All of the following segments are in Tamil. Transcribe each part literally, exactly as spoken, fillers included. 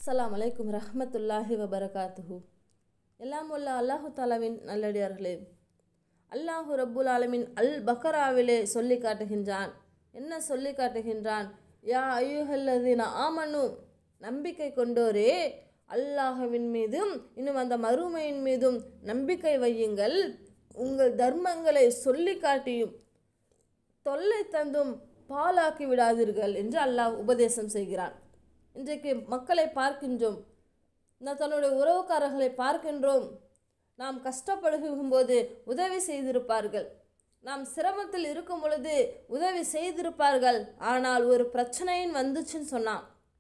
அஸ்ஸலாமு அலைக்கும் ரஹ்மத்துல்லாஹி வபரகாத்துஹு. எல்லாம் உள்ள அல்லாஹு தாலாவின் நல்லடியார்களே, அல்லாஹு ரப்புல் ஆலமீன் அல் பக்ராவிலே சொல்லி காட்டுகின்றான். என்ன சொல்லி காட்டுகின்றான்? யா அய்யுஹல்லதீன ஆமனு, நம்பிக்கை கொண்டோரே, அல்லாஹ்வின் மீதும் இன்னும் அந்த மறுமையின் மீதும் நம்பிக்கை வையுங்கள். உங்கள் தர்மங்களை சொல்லி காட்டியும் தொல்லை தந்தும் பாலாக்கி விடாதீர்கள் என்று அல்லாஹ் உபதேசம் செய்கிறான். இன்றைக்கு மக்களை பார்க்கின்றோம், நான் தன்னுடைய உறவுக்காரர்களை பார்க்கின்றோம். நாம் கஷ்டப்படுகும் போது உதவி செய்திருப்பார்கள், நாம் சிரமத்தில் இருக்கும் பொழுது உதவி செய்திருப்பார்கள். ஆனால் ஒரு பிரச்சனைன்னு வந்துச்சுன்னு சொன்னான்,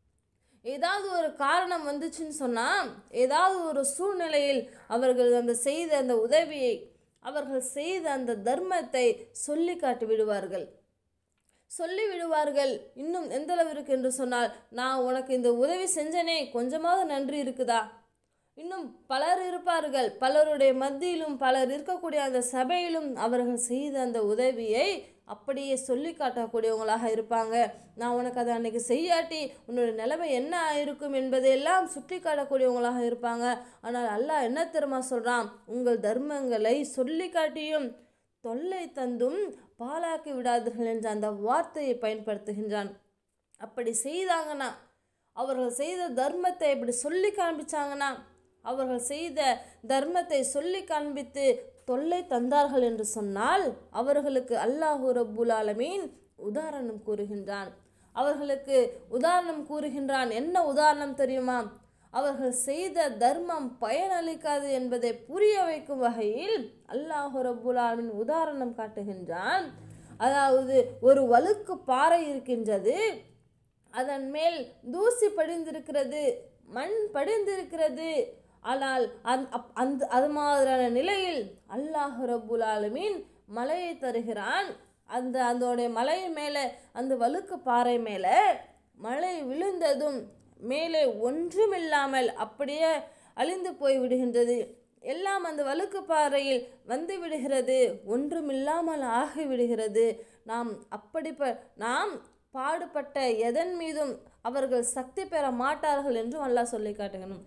ஏதாவது ஒரு காரணம் வந்துச்சுன்னு சொன்னால், ஏதாவது ஒரு சூழ்நிலையில் அவர்கள் அந்த செய்த அந்த உதவியை, அவர்கள் செய்த அந்த தர்மத்தை சொல்லி காட்டி விடுவார்கள் சொல்லி விடுவார்கள் இன்னும் எந்த அளவிற்கு என்று சொன்னால், நான் உனக்கு இந்த உதவி செஞ்சனே, கொஞ்சமாவது நன்றி இருக்குதா? இன்னும் பலர் இருப்பார்கள், பலருடைய மத்தியிலும் பலர் இருக்கக்கூடிய அந்த சபையிலும் அவர்கள் செய்த அந்த உதவியை அப்படியே சொல்லி காட்டக்கூடியவங்களாக இருப்பாங்க. நான் உனக்கு அதை அன்னைக்கு செய்யாட்டி உன்னோட நிலைமை என்ன ஆயிருக்கும் என்பதையெல்லாம் சுட்டி காட்டக்கூடியவங்களாக இருப்பாங்க. ஆனால் அல்லாஹ் என்ன தெரியுமா சொல்கிறான்? உங்கள் தர்மங்களை சொல்லி காட்டியும் தொல்லை தந்தும் பாலாக்கி விடாதீர்கள் என்ற அந்த வார்த்தையை பயன்படுத்துகின்றான். அப்படி செய்தாங்கன்னா, அவர்கள் செய்த தர்மத்தை இப்படி சொல்லி காண்பிச்சாங்கன்னா, அவர்கள் செய்த தர்மத்தை சொல்லி காண்பித்து தொல்லை தந்தார்கள் என்று சொன்னால், அவர்களுக்கு அல்லாஹு ரப்புல் ஆலமீன் உதாரணம் கூறுகின்றான். அவர்களுக்கு உதாரணம் கூறுகின்றான். என்ன உதாரணம் தெரியுமா? அவர்கள் செய்த தர்மம் பயனளிக்காது என்பதை புரிய வைக்கும் வகையில் அல்லாஹு ரப்புல் ஆலமீன் உதாரணம் காட்டுகின்றான். அதாவது, ஒரு வழுக்கு பாறை இருக்கின்றது, அதன் மேல் தூசி படிந்திருக்கிறது, மண் படிந்திருக்கிறது. ஆனால் அந்த அது மாதிரியான நிலையில் அல்லாஹு ரப்புல் ஆலமீன் மலையை தருகிறான். அந்த அதோடைய மலை மேலே, அந்த வழுக்கு பாறை மேலே மழை விழுந்ததும் மேலே ஒன்றுமில்லாமல் அப்படியே அழிந்து போய் விடுகின்றது. எல்லாம் அந்த வழுக்கு பாறையில் வந்து விடுகிறது, ஒன்றுமில்லாமல் ஆகிவிடுகிறது. நாம் அப்படி நாம் பாடுபட்ட எதன் மீதும் அவர்கள் சக்தி பெற மாட்டார்கள் என்றும் அல்லாஹ் சொல்லி காட்டுகணும்.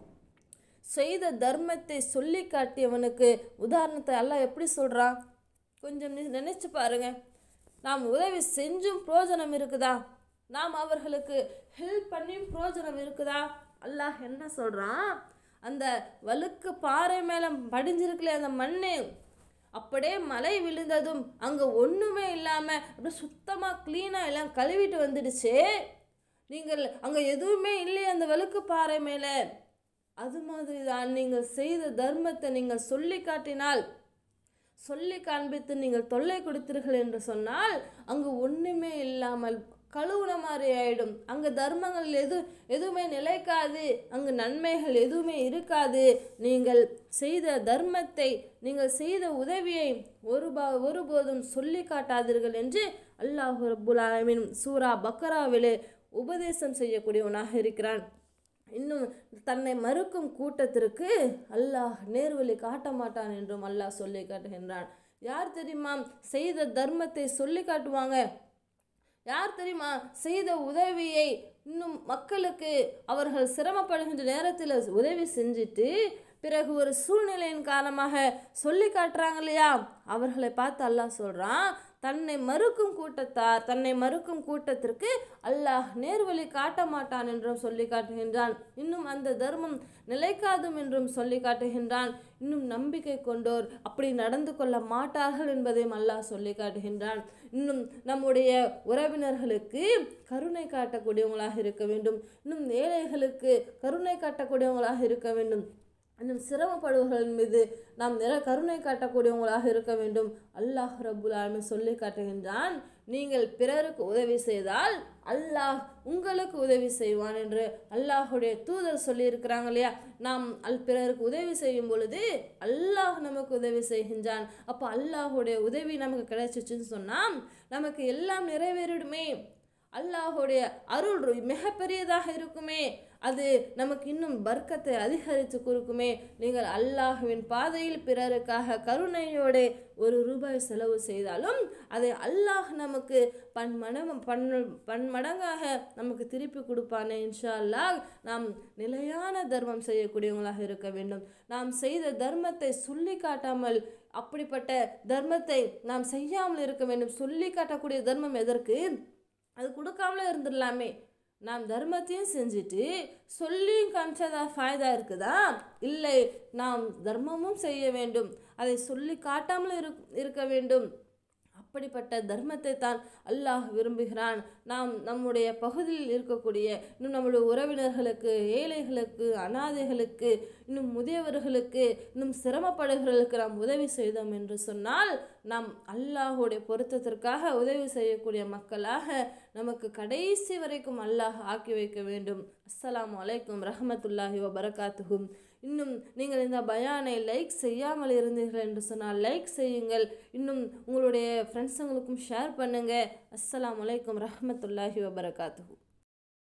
செய்த தர்மத்தை சொல்லி காட்டியவனுக்கு உதாரணத்தை அல்லாஹ் எப்படி சொல்கிறான்? கொஞ்சம் நினைச்சு பாருங்க. நாம் உதவி செஞ்சும் பிரயோஜனம் இருக்குதா? நாம் அவர்களுக்கு ஹெல்ப் பண்ணியும் பிரயோஜனம் இருக்குதா? அல்லாஹ் என்ன சொல்கிறான்? அந்த வழுக்கு பாறை மேலே படிஞ்சிருக்கல அந்த மண், அப்படியே மழை விழுந்ததும் அங்கே ஒன்றுமே இல்லாமல் அப்படியே சுத்தமாக க்ளீனாக எல்லாம் கழுவிட்டு வந்துடுச்சு. நீங்கள் அங்கே எதுவுமே இல்லையே அந்த வழுக்கு பாறை மேலே. அது மாதிரி தான் நீங்கள் செய்த தர்மத்தை நீங்கள் சொல்லி காட்டினால், சொல்லி காண்பித்து நீங்கள் தொல்லை கொடுத்தீர்கள் என்று சொன்னால், அங்கு ஒன்றுமே இல்லாமல் கழுவுன மாதிரி ஆயிடும். அங்கே தர்மங்கள் எது எதுவுமே நிலைக்காது, அங்கு நன்மைகள் எதுவுமே இருக்காது. நீங்கள் செய்த தர்மத்தை, நீங்கள் செய்த உதவியை ஒரு பா ஒருபோதும் சொல்லி காட்டாதீர்கள் என்று அல்லாஹு ரப்புல் ஆலமீன் சூரா பக்ராவிலே உபதேசம் செய்யக்கூடியவனாக இருக்கிறான். இன்னும் தன்னை மறுக்கும் கூட்டத்திற்கு அல்லாஹ் நேர்வழி காட்ட மாட்டான் என்றும் அல்லாஹ் சொல்லி காட்டுகின்றான். யார் தெரியுமா செய்த தர்மத்தை சொல்லி காட்டுவாங்க? யார் தெரியுமா செய்த உதவியை இன்னும் மக்களுக்கு அவர்கள் சிரமப்படுகின்ற நேரத்தில் உதவி செஞ்சுட்டு பிறகு ஒரு சூழ்நிலையின் காரணமாக சொல்லி காட்டுறாங்க இல்லையா? அவர்களை பார்த்து அல்லாஹ் சொல்கிறான், தன்னை மறுக்கும் கூட்டத்தார், தன்னை மறுக்கும் கூட்டத்திற்கு அல்லாஹ் நேர்வழி காட்ட மாட்டான் என்றும் சொல்லி காட்டுகின்றான். இன்னும் அந்த தர்மம் நிலைக்காதும் என்றும் சொல்லி காட்டுகின்றான். இன்னும் நம்பிக்கை கொண்டோர் அப்படி நடந்து கொள்ள மாட்டார்கள் என்பதையும் அல்லாஹ் சொல்லி காட்டுகின்றான். இன்னும் நம்முடைய உறவினர்களுக்கு கருணை காட்டக்கூடியவங்களாக இருக்க வேண்டும். இன்னும் ஏழைகளுக்கு கருணை காட்டக்கூடியவங்களாக இருக்க வேண்டும். இன்னும் சிரமப்படுவர்கள் மீது நாம் நிற கருணை காட்டக்கூடியவங்களாக இருக்க வேண்டும். அல்லாஹ் ரப்புல் ஆலமீன் சொல்லி காட்டுகின்றான், நீங்கள் பிறருக்கு உதவி செய்தால் அல்லாஹ் உங்களுக்கு உதவி செய்வான் என்று அல்லாஹுடைய தூதர் சொல்லியிருக்கிறாங்க இல்லையா? நாம் அல் பிறருக்கு உதவி செய்யும் பொழுது அல்லாஹ் நமக்கு உதவி செய்கின்றான். அப்போ அல்லாஹுடைய உதவி நமக்கு கிடைச்சிச்சுன்னு சொன்னால் நமக்கு எல்லாம் நிறைவேறிடுமே. அல்லாஹுடைய அருள் மிகப்பெரியதாக இருக்குமே. அது நமக்கு இன்னும் பர்க்கத்தை அதிகரித்து கொடுக்குமே. நீங்கள் அல்லாஹ்வின் பாதையில் பிறருக்காக கருணையோடு ஒரு ரூபாய் செலவு செய்தாலும் அதை அல்லாஹ் நமக்கு பன்மடம் பன் பன்மடங்காக நமக்கு திருப்பி கொடுப்பானே இன்ஷா அல்லாஹ். நாம் நிலையான தர்மம் செய்யக்கூடியவங்களாக இருக்க வேண்டும். நாம் செய்த தர்மத்தை சொல்லி காட்டாமல் அப்படிப்பட்ட தர்மத்தை நாம் செய்யாமல் இருக்க வேண்டும். சொல்லி காட்டக்கூடிய தர்மம் எதற்கு? அது கொடுக்காமலே இருந்துடலாமே. நாம் தர்மத்தையும் செஞ்சுட்டு சொல்லியும் காமிச்சதா ஃபாய்தா இருக்குதா? இல்லை, நாம் தர்மமும் செய்ய வேண்டும், அதை சொல்லி காட்டாமல் இருக்க வேண்டும். அப்படிப்பட்ட தர்மத்தை தான் அல்லாஹ் விரும்புகிறான். நாம் நம்முடைய பகுதியில் இருக்கக்கூடிய இன்னும் நம்முடைய உறவினர்களுக்கு, ஏழைகளுக்கு, அனாதைகளுக்கு, இன்னும் முதியவர்களுக்கு, இன்னும் சிரமப்படுகிறவர்களுக்கு நாம் உதவி செய்தோம் என்று சொன்னால் நாம் அல்லாஹுடைய பொருத்தத்திற்காக உதவி செய்யக்கூடிய மக்களாக நமக்கு கடைசி வரைக்கும் அல்லாஹ் ஆக்கி வைக்க வேண்டும். அஸ்ஸலாமு அலைக்கும் ரஹ்மத்துல்லாஹி வபரகாத்துஹும். இன்னும் நீங்கள் இந்த பயானை லைக் செய்யாமல் இருந்தீர்கள் என்று சொன்னால் லைக் செய்யுங்கள். இன்னும் உங்களுடைய ஃப்ரெண்ட்ஸுங்களுக்கும் ஷேர் பண்ணுங்கள். அஸ்ஸலாமு அலைக்கும் ரஹ்மத்துல்லாஹி வபரகாத்துஹு.